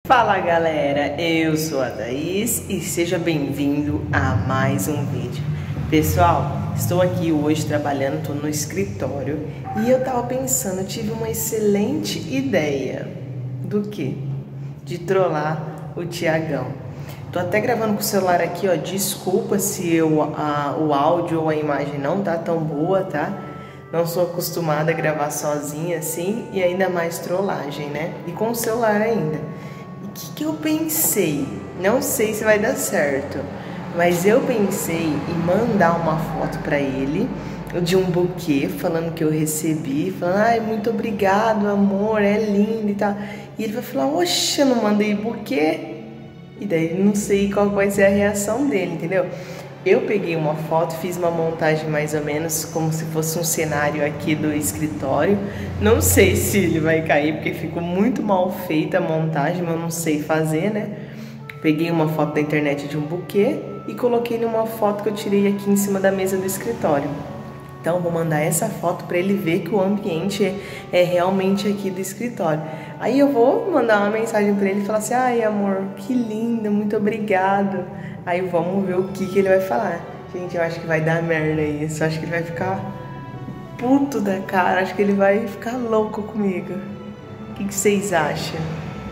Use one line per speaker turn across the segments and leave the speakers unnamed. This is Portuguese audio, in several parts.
Fala galera, eu sou a Thaís e seja bem-vindo a mais um vídeo. Pessoal, estou aqui hoje trabalhando, estou no escritório e eu tava pensando, eu tive uma excelente ideia. Do quê? De trollar o Tiagão. Tô até gravando com o celular aqui, ó, desculpa se o áudio ou a imagem não tá tão boa, tá? Não sou acostumada a gravar sozinha assim e ainda mais trollagem, né? E com o celular ainda. O que eu pensei? Não sei se vai dar certo, mas eu pensei em mandar uma foto pra ele de um buquê falando que eu recebi, falando, ai, muito obrigado, amor, é lindo e tal. E ele vai falar, oxe, eu não mandei buquê. E daí não sei qual vai ser a reação dele, entendeu? Eu peguei uma foto, fiz uma montagem mais ou menos como se fosse um cenário aqui do escritório. Não sei se ele vai cair, porque ficou muito mal feita a montagem, mas eu não sei fazer, né? Peguei uma foto da internet de um buquê e coloquei numa foto que eu tirei aqui em cima da mesa do escritório. Então vou mandar essa foto para ele ver que o ambiente é realmente aqui do escritório. Aí eu vou mandar uma mensagem para ele e falar assim, ai amor, que lindo, muito obrigado. Aí vamos ver o que ele vai falar. Gente, eu acho que vai dar merda isso. Eu acho que ele vai ficar puto da cara. Acho que ele vai ficar louco comigo. O que vocês acham?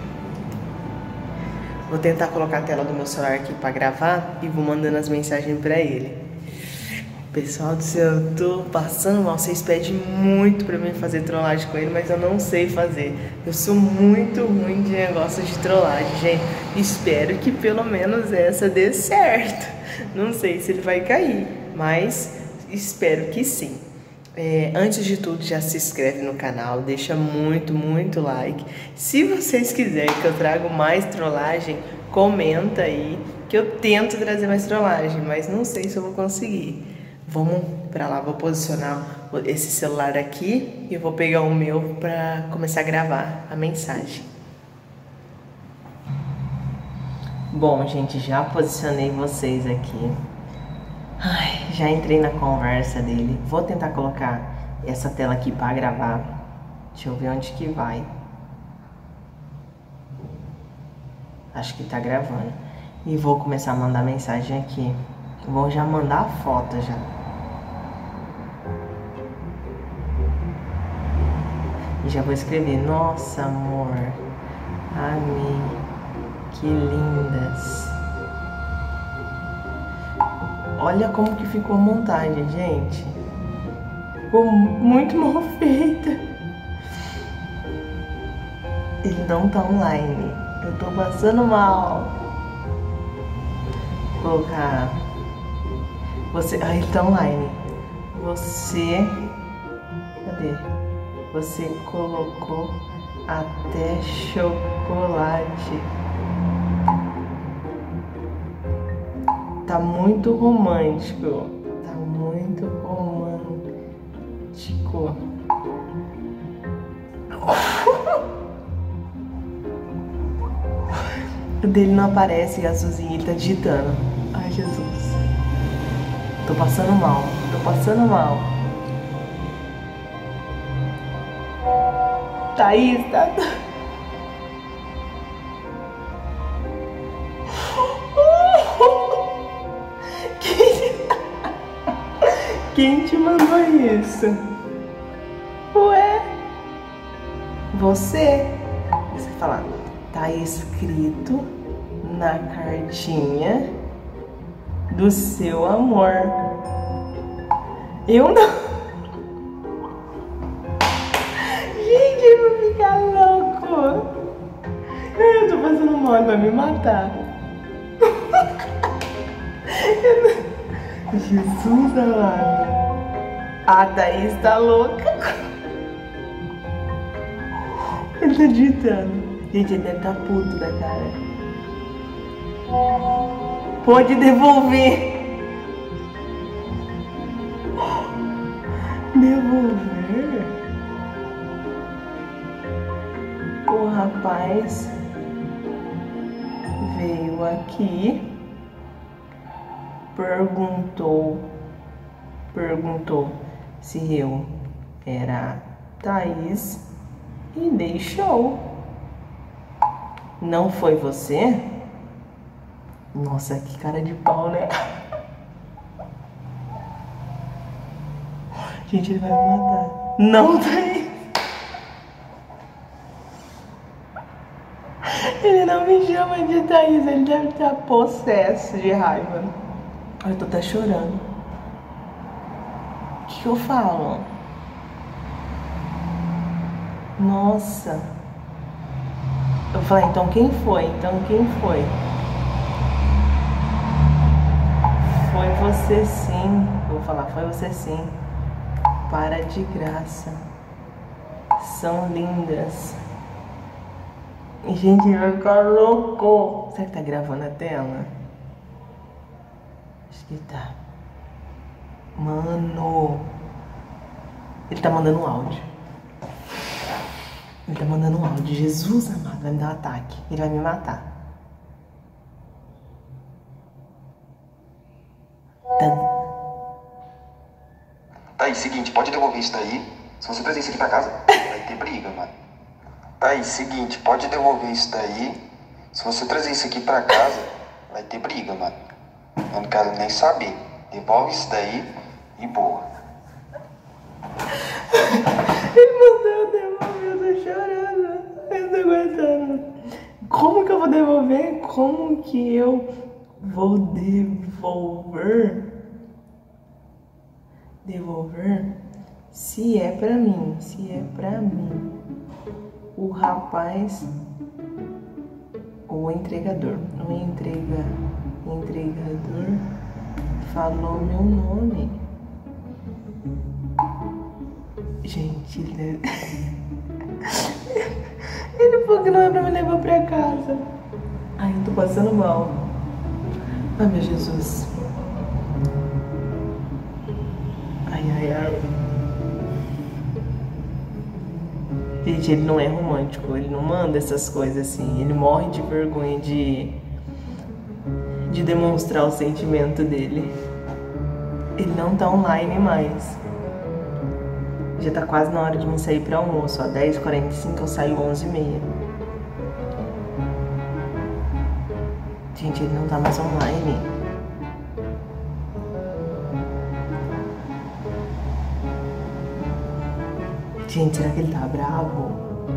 Vou tentar colocar a tela do meu celular aqui pra gravar e vou mandando as mensagens pra ele. Pessoal do céu, eu tô passando mal. Vocês pedem muito pra mim fazer trollagem com ele, mas eu não sei fazer. Eu sou muito ruim de negócio de trollagem, gente. Espero que pelo menos essa dê certo. Não sei se ele vai cair, mas espero que sim. Antes de tudo, já se inscreve no canal, deixa muito like. Se vocês quiserem que eu traga mais trollagem, comenta aí que eu tento trazer mais trollagem, mas não sei se eu vou conseguir. Vamos pra lá, vou posicionar esse celular aqui e eu vou pegar o meu pra começar a gravar a mensagem. Bom, gente, já posicionei vocês aqui. Ai, já entrei na conversa dele. Vou tentar colocar essa tela aqui pra gravar. Deixa eu ver onde que vai. Acho que tá gravando. E vou começar a mandar mensagem aqui. Vou já mandar a foto já. E já vou escrever, nossa amor, amei, que lindas. Olha como que ficou a montagem, gente. Ficou muito mal feita. Ele não tá online, eu tô passando mal. Vou colocar... ele tá online. Cadê? Você colocou até chocolate. Tá muito romântico. Tá muito romântico. O dele não aparece, a Suzinha tá digitando. Ai, Jesus. Tô passando mal. Thaís, tá... Quem te mandou isso? Ué? Você fala, tá escrito na cartinha do seu amor. Eu não... Gente, eu vou ficar louco. Eu tô passando mal, ele vai me matar. Jesus amado. A Thaís tá louca. Ele tá digitando. Gente, ele deve tá puto da cara. Pode devolver. Devolver? O rapaz veio aqui, perguntou se eu era Thaís e deixou. Não foi você? Nossa, que cara de pau, né? Gente, ele vai me matar. Não, Thaís. Ele não me chama de Thaís, ele deve estar possesso de raiva. Ai, eu tô até chorando. O que eu falo? Nossa. Eu falei, então quem foi? Foi você sim. Eu vou falar, foi você sim. Para de graça. São lindas. Gente, vai ficar louco. Será que tá gravando a tela? Acho que tá. Mano. Ele tá mandando um áudio. Ele tá mandando um áudio. Jesus amado, vai me dar um ataque. Ele vai me matar.
Tá aí, seguinte, pode devolver isso daí. Se você trazer isso aqui pra casa, vai ter briga, mano. Tá aí, seguinte, pode devolver isso daí. Se você trazer isso aqui pra casa, vai ter briga, mano. Eu não quero nem saber. Devolve isso daí e boa.
Ele mandou eu devolver, eu tô chorando. Eu tô aguentando. Como que eu vou devolver? Como que eu vou devolver? Se é pra mim. O rapaz, o entregador falou meu nome. Gente, ele falou que não é pra me levar pra casa. Ai, eu tô passando mal. Ai, meu Jesus. Ai. Gente, ele não é romântico, ele não manda essas coisas assim. Ele morre de vergonha de demonstrar o sentimento dele. Ele não tá online mais. Já tá quase na hora de me sair pra almoço, ó. 10h45, eu saio 11h30. Gente, ele não tá mais online. Gente, será que ele tá bravo?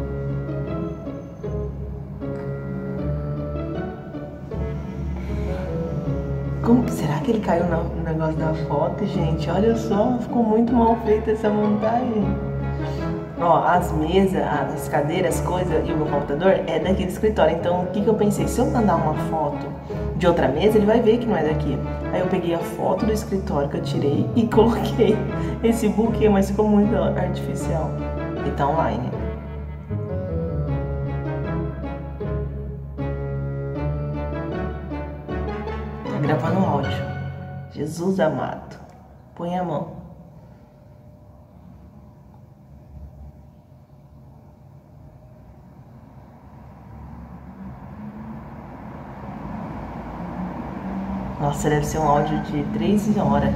Será que ele caiu no negócio da foto, gente? Olha só, ficou muito mal feita essa montagem. Ó, as mesas, as cadeiras, as coisas e o meu computador é daquele escritório. Então, o que eu pensei? Se eu mandar uma foto de outra mesa, ele vai ver que não é daqui. Aí eu peguei a foto do escritório que eu tirei e coloquei esse buquê, mas ficou muito artificial. E tá online. Tá gravando áudio. Jesus amado. Põe a mão. Nossa, deve ser um áudio de 3 horas.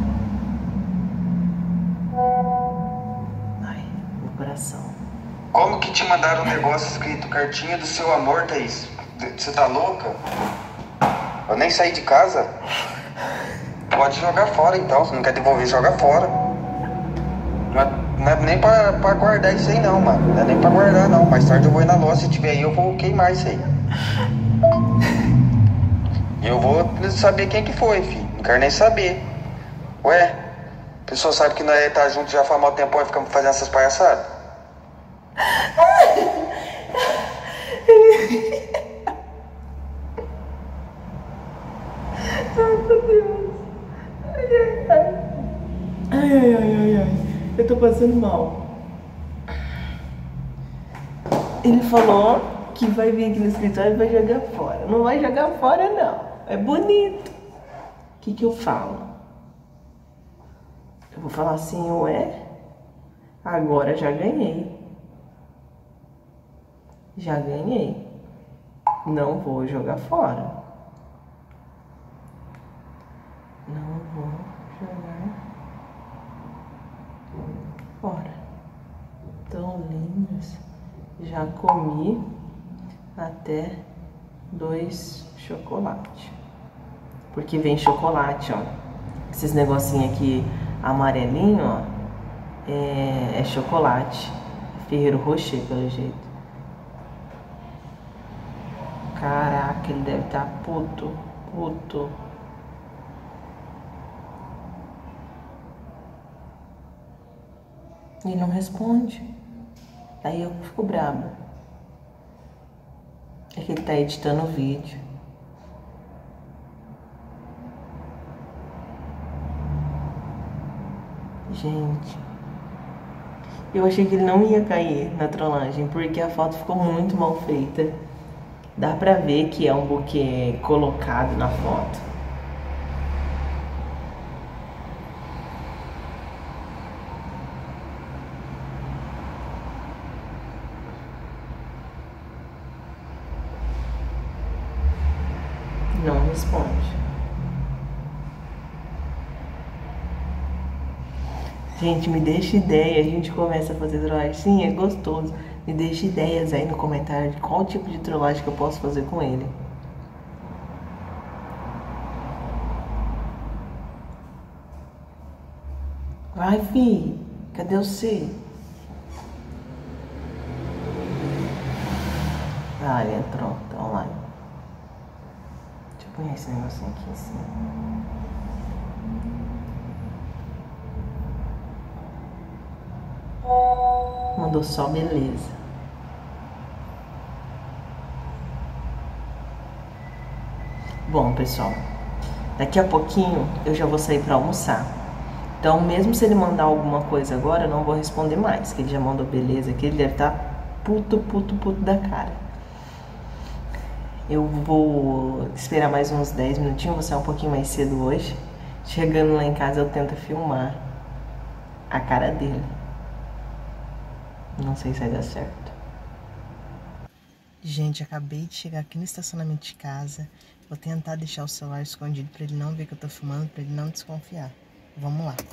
Ai, meu coração.
Como que te mandaram um negócio escrito cartinha do seu amor, Thaís? Você tá louca? Eu nem saí de casa. Pode jogar fora então, se não quer devolver, joga fora. Não é nem pra guardar isso aí não, mano. Não é nem pra guardar não. Mais tarde eu vou ir na loja, se tiver aí eu vou queimar isso aí. E eu vou saber quem que foi, filho. Não quero nem saber. Ué, a pessoa sabe que nós tá junto já faz mal tempão e ficamos fazendo essas palhaçadas.
Ai, meu Deus. Ai. Eu tô passando mal. Ele falou que vai vir aqui no escritório e vai jogar fora. Não vai jogar fora, não. É bonito. O que eu falo? Eu vou falar assim, ué? Agora já ganhei. Já ganhei. Não vou jogar fora. Não vou jogar fora. Tão lindas. Já comi até 2 chocolates. Porque vem chocolate, ó. Esses negocinhos aqui amarelinho, ó, é chocolate. Ferrero Rocher, pelo jeito. Caraca, ele deve estar puto. E não responde. Aí eu fico brava. É que ele tá editando o vídeo. Gente, eu achei que ele não ia cair na trollagem, porque a foto ficou muito mal feita. Dá pra ver que é um buquê colocado na foto. Não responde. Gente, me deixa ideia, a gente começa a fazer trollagem. Sim, é gostoso. Me deixa ideias aí no comentário de qual tipo de trollagem que eu posso fazer com ele. Vai, fi. Cadê o C? Ah, ele entrou. Tá online. Deixa eu pôr esse negocinho aqui em cima. Mandou só beleza. Bom, pessoal, daqui a pouquinho eu já vou sair pra almoçar. Então, mesmo se ele mandar alguma coisa agora, eu não vou responder mais. Que ele já mandou beleza aqui, ele deve estar puto da cara. Eu vou esperar mais uns 10 minutinhos, vou sair um pouquinho mais cedo hoje. Chegando lá em casa eu tento filmar a cara dele. Não sei se vai dar certo. Gente, acabei de chegar aqui no estacionamento de casa. Vou tentar deixar o celular escondido pra ele não ver que eu tô filmando, pra ele não desconfiar. Vamos lá.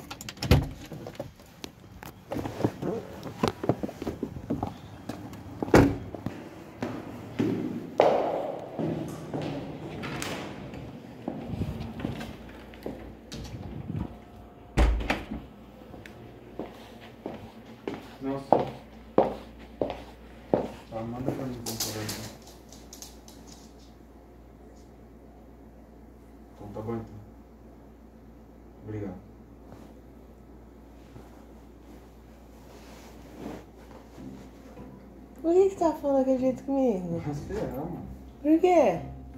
Nossa. Tá, manda pra mim o computador. Então tá bom então. Obrigado.
Por que você tá falando daquele jeito comigo?
Você é, mano.
Por quê?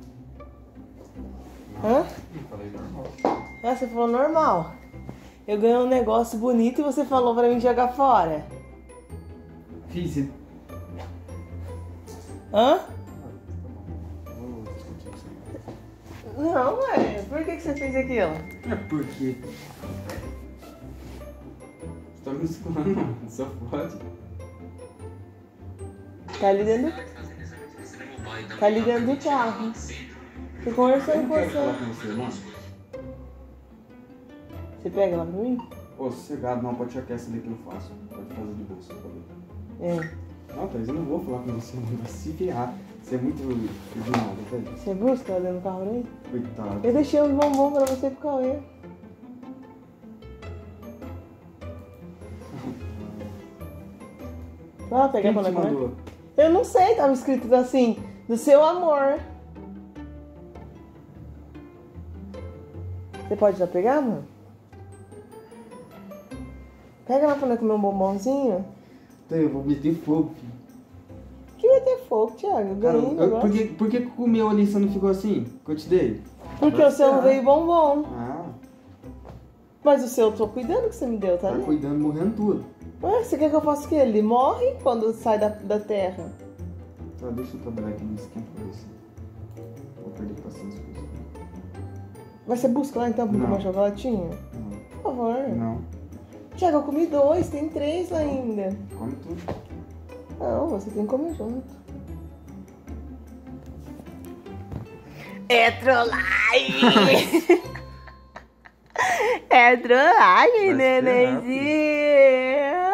Hã?
Eu falei normal.
Ah, você falou normal. Eu ganhei um negócio bonito e você falou pra mim jogar fora.
Fiz.
Hã?
Vou discutir isso aí.
Não, ué. Por que você fez aquilo?
É porque. Você tá me esculando, mano. Só pode.
Tá ali dentro do carro. Tô conversando com
Eu quero falar
você.
com você, mano.
Você pega lá pra mim?
Ô, sossegado, não, pode tirar essa daqui que eu faço. Pode fazer de bolsa, tá bom?
É.
Não, Thaís, eu não vou falar com você, não vai se ferrar. Você é muito original, Thaís.
Você busca lá dentro do carro aí?
Coitado.
Eu deixei uns bombom pra você pro Cauê. Vai lá pegar
Quem
pra
te
nós comer?
mandou?
Eu não sei, tava escrito assim, do seu amor. Você pode já pegar, mano? Pega lá pra nós comer um bombonzinho.
Então, eu vou meter fogo, filho.
Que vai ter fogo, Thiago? Eu ganhei um negócio.
Por que comeu ali e você não ficou assim? Que eu te dei?
Porque o seu não veio bombom.
Ah,
Mas o seu eu tô cuidando que você me deu, tá
tá
vendo?
cuidando, morrendo tudo.
Ué, você quer que eu faça o quê? Ele morre quando sai da terra.
Tá, deixa eu trabalhar aqui no esquema pra você. Vou perder paciência com isso.
Mas você busca lá então pra
Não.
comer um chocolatinho?
Não.
Por favor.
Não.
Thiago, eu comi 2, tem 3 lá ainda.
Come tudo.
Não, você tem que comer junto. É trollagem! É trollagem,
Vai
nenenzinho!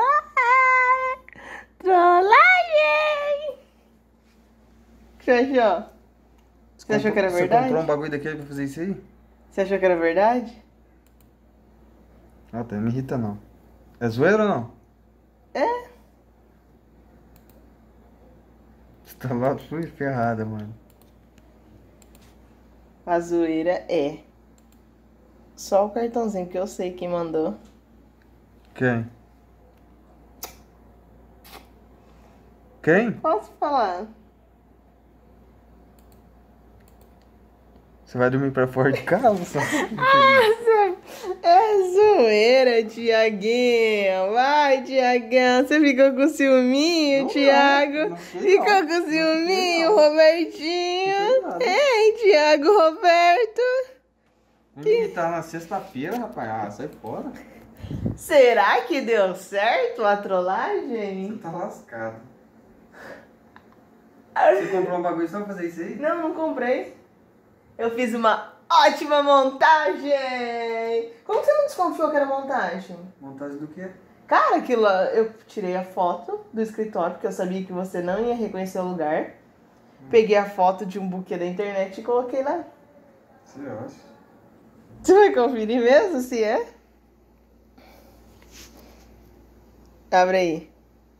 Trollagem! Fechou. Você achou que era verdade?
Você comprou um bagulho daquele pra fazer isso aí?
Você achou que era verdade?
Ah, tá, não me irrita não. É zoeira ou não?
É.
Você tá lá, fui ferrada, mano.
A zoeira é. Só o cartãozinho que eu sei quem mandou.
Quem? Quem?
Posso falar?
Você vai dormir pra fora de casa? Só?
É zoeira, Tiaguinho. Vai, Tiagão. Você ficou com ciúminho, Tiago? Ficou com ciúminho, Robertinho? Ei, Tiago Roberto?
Que tá na sexta-feira, rapaz. Ah, sai fora.
Será que deu certo a trollagem?
Você tá lascado. Você comprou um bagulho só pra fazer isso aí?
Não, não comprei. Eu fiz uma ótima montagem. Como que você não desconfiou que era montagem?
Montagem do quê?
Cara, aquilo lá, eu tirei a foto do escritório, porque eu sabia que você não ia reconhecer o lugar. Peguei a foto de um buquê da internet e coloquei lá.
Você acha?
Você vai conferir mesmo se é? Abre aí.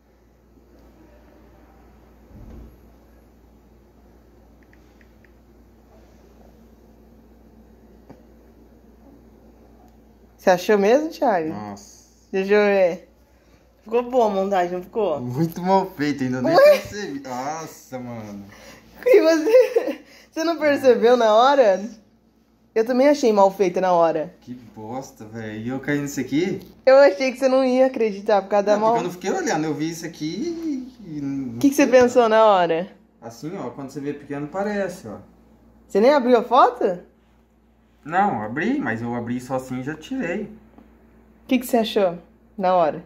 Você achou mesmo, Thiago?
Nossa.
Deixa eu ver. Ficou boa a montagem, não ficou?
Muito mal feito, ainda nem percebi. Nossa, mano.
E você não percebeu na hora? Eu também achei mal feita na hora.
Que bosta, velho. E eu caí nisso aqui?
Eu achei que você não ia acreditar por causa da
Não, porque
mão.
eu não fiquei olhando. Eu vi isso aqui e...
O que você pensou na hora?
Assim, ó. Quando você vê pequeno, parece, ó.
Você nem abriu a foto?
Não, abri, mas eu abri só assim e já tirei.
O que você achou na hora?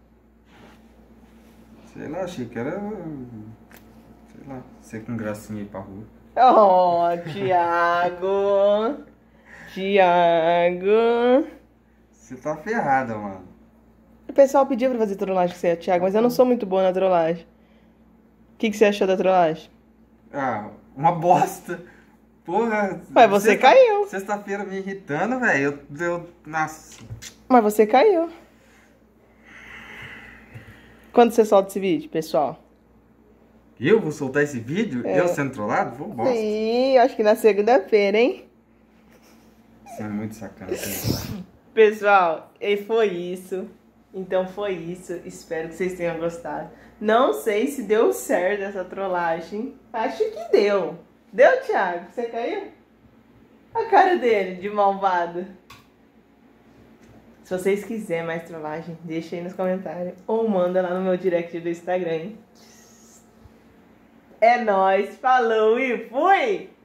Sei lá, achei que era... Sei lá, ser com gracinha aí pra rua.
Oh, Thiago! Thiago!
Você tá ferrada, mano.
O pessoal pediu pra fazer trollagem com você, Thiago, mas eu não sou muito boa na trollagem. O que você achou da trollagem?
Ah, uma bosta. Porra.
Mas você caiu.
Sexta-feira me irritando, velho. Nossa.
Mas você caiu. Quando você solta esse vídeo, pessoal?
Eu vou soltar esse vídeo? Eu sendo trollado? Vou bosta.
Sim, acho que na segunda-feira, hein?
Você é muito sacanagem.
Pessoal, e foi isso. Então foi isso. Espero que vocês tenham gostado. Não sei se deu certo essa trollagem. Acho que deu. Deu, Thiago? Você caiu? A cara dele, de malvado. Se vocês quiserem mais trollagem, deixa aí nos comentários. Ou manda lá no meu direct do Instagram, hein? É nóis, falou e fui!